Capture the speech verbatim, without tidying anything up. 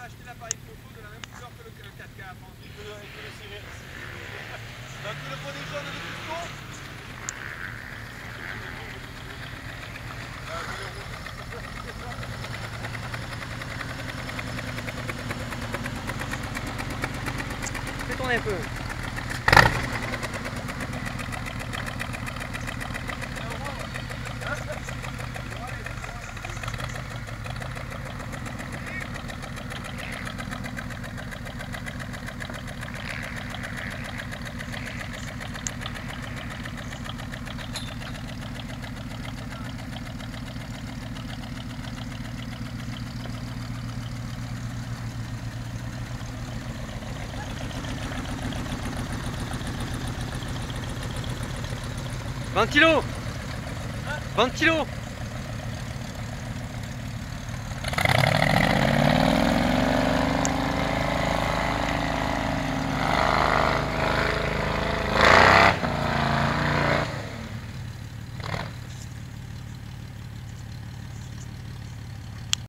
acheté l'appareil photo de la même couleur que le, le quatre quatre, hein, que le, que le ciré. Donc le bonnet jaune de Cusco. Fais tourner un peu. vingt kilos. vingt kilos.